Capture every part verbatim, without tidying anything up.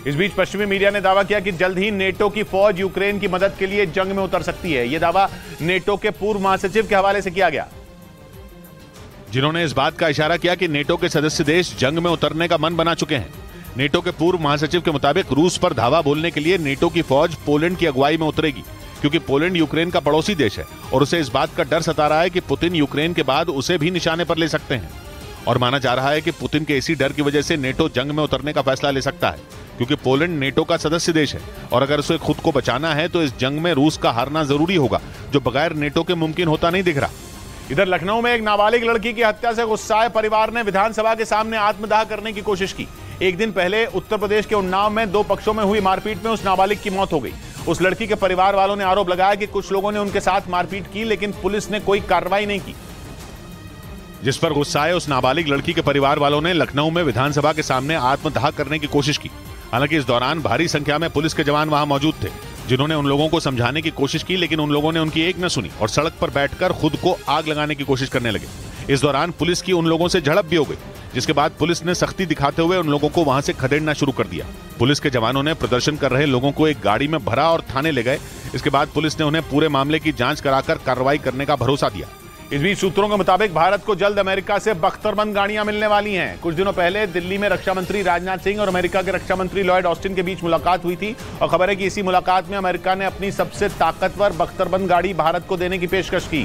इस बीच पश्चिमी मीडिया ने दावा किया कि जल्द ही नेटो की फौज यूक्रेन की मदद के लिए जंग में उतर सकती है। यह दावा नेटो के पूर्व महासचिव के हवाले से किया गया, जिन्होंने इस बात का इशारा किया कि नेटो के सदस्य देश जंग में उतरने का मन बना चुके हैं। नेटो के पूर्व महासचिव के मुताबिक रूस पर धावा बोलने के लिए नेटो की फौज पोलैंड की अगुवाई में उतरेगी, क्योंकि पोलैंड यूक्रेन का पड़ोसी देश है और उसे इस बात का डर सता रहा है कि पुतिन यूक्रेन के बाद उसे भी निशाने पर ले सकते हैं। और माना जा रहा है कि पुतिन के इसी डर की वजह से नेटो जंग में उतरने का फैसला ले सकता है, क्योंकि पोलैंड नेटो का सदस्य देश है और अगर उसे खुद को बचाना है तो इस जंग में रूस का हारना जरूरी होगा, जो बगैर नेटो के मुमकिन होता नहीं दिख रहा। इधर लखनऊ में एक नाबालिग लड़की की हत्या से गुस्साए परिवार ने विधानसभा के सामने आत्मदाह करने की कोशिश की। एक दिन पहले उत्तर प्रदेश के उन्नाव में दो पक्षों में हुई मारपीट में उस नाबालिग की मौत हो गई। उस लड़की के परिवार वालों ने आरोप लगाया कि कुछ लोगों ने उनके साथ मारपीट की, लेकिन पुलिस ने कोई कार्रवाई नहीं की, जिस पर गुस्साए उस नाबालिग लड़की के परिवार वालों ने लखनऊ में विधानसभा के सामने आत्मदाह करने की कोशिश की। हालांकि इस दौरान भारी संख्या में पुलिस के जवान वहां मौजूद थे, जिन्होंने उन लोगों को समझाने की कोशिश की, लेकिन उन लोगों ने उनकी एक न सुनी और सड़क पर बैठकर खुद को आग लगाने की कोशिश करने लगे। इस दौरान पुलिस की उन लोगों से झड़प भी हो गई, जिसके बाद पुलिस ने सख्ती दिखाते हुए उन लोगों को वहां से खदेड़ना शुरू कर दिया। पुलिस के जवानों ने प्रदर्शन कर रहे लोगों को एक गाड़ी में भरा और थाने ले गए। इसके बाद पुलिस ने उन्हें पूरे मामले की जांच कराकर कार्रवाई करने का भरोसा दिया। इस बीच सूत्रों के मुताबिक भारत को जल्द अमेरिका से बख्तरबंद गाड़ियां मिलने वाली हैं। कुछ दिनों पहले दिल्ली में रक्षा मंत्री राजनाथ सिंह और अमेरिका के रक्षा मंत्री लॉयड ऑस्टिन के बीच मुलाकात हुई थी और खबर है कि इसी मुलाकात में अमेरिका ने अपनी सबसे ताकतवर बख्तरबंद गाड़ी भारत को देने की पेशकश की।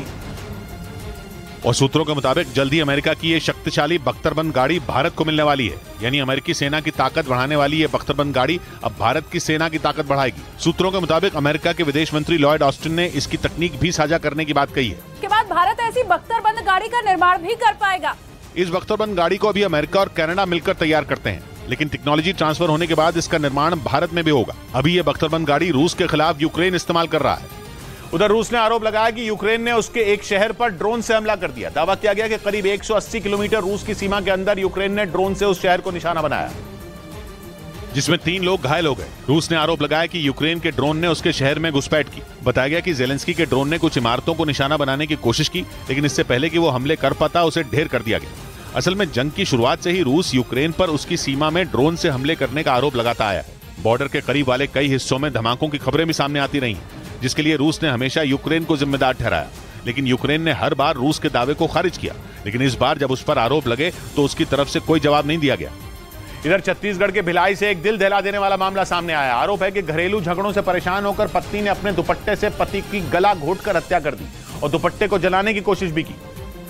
और सूत्रों के मुताबिक जल्द ही अमेरिका की ये शक्तिशाली बख्तरबंद गाड़ी भारत को मिलने वाली है, यानी अमेरिकी सेना की ताकत बढ़ाने वाली ये बख्तरबंद गाड़ी अब भारत की सेना की ताकत बढ़ाएगी। सूत्रों के मुताबिक अमेरिका के विदेश मंत्री लॉयड ऑस्टिन ने इसकी तकनीक भी साझा करने की बात कही है। इसके बाद भारत ऐसी बख्तरबंद गाड़ी का निर्माण भी कर पाएगा। इस बख्तरबंद गाड़ी को अभी अमेरिका और कनाडा मिलकर तैयार करते हैं, लेकिन टेक्नोलॉजी ट्रांसफर होने के बाद इसका निर्माण भारत में भी होगा। अभी ये बख्तरबंद गाड़ी रूस के खिलाफ यूक्रेन इस्तेमाल कर रहा है। उधर रूस ने आरोप लगाया कि यूक्रेन ने उसके एक शहर पर ड्रोन से हमला कर दिया। दावा किया गया कि करीब एक सौ अस्सी किलोमीटर रूस की सीमा के अंदर यूक्रेन ने ड्रोन से उस शहर को निशाना बनाया, जिसमें तीन लोग घायल हो गए। रूस ने आरोप लगाया कि यूक्रेन के ड्रोन ने उसके शहर में घुसपैठ की। बताया गया कि जेलेंस्की के ड्रोन ने कुछ इमारतों को निशाना बनाने की कोशिश की, लेकिन इससे पहले कि वो हमले कर पाता उसे ढेर कर दिया गया। असल में जंग की शुरुआत से ही रूस यूक्रेन पर उसकी सीमा में ड्रोन से हमले करने का आरोप लगाता आया है। बॉर्डर के करीब वाले कई हिस्सों में धमाकों की खबरें भी सामने आती रही, जिसके लिए रूस ने हमेशा यूक्रेन को जिम्मेदार ठहराया, लेकिन यूक्रेन ने हर बार रूस के दावे को खारिज किया। लेकिन इस बार जब उस पर आरोप लगे तो उसकी तरफ से कोई जवाब नहीं दिया गया। इधर छत्तीसगढ़ के भिलाई से एक दिल दहला देने वाला मामला सामने आया। आरोप है कि घरेलू झगड़ों से परेशान होकर पत्नी ने अपने दुपट्टे से पति की गला घोंटकर हत्या कर दी और दुपट्टे को जलाने की कोशिश भी की,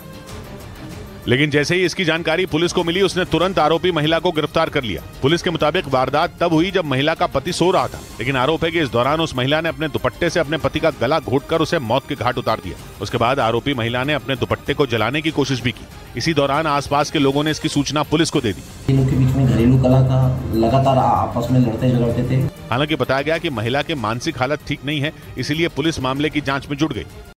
लेकिन जैसे ही इसकी जानकारी पुलिस को मिली, उसने तुरंत आरोपी महिला को गिरफ्तार कर लिया। पुलिस के मुताबिक वारदात तब हुई जब महिला का पति सो रहा था, लेकिन आरोप है कि इस दौरान उस महिला ने अपने दुपट्टे से अपने पति का गला घोंटकर उसे मौत के घाट उतार दिया। उसके बाद आरोपी महिला ने अपने दुपट्टे को जलाने की कोशिश भी की। इसी दौरान आसपास के लोगों ने इसकी सूचना पुलिस को दे दी। तीनों के बीच में घरेलू कला का लगातार आपस में लड़ते झगड़ते थे। हालांकि बताया गया कि महिला की मानसिक हालत ठीक नहीं है, इसीलिए पुलिस मामले की जांच में जुट गई।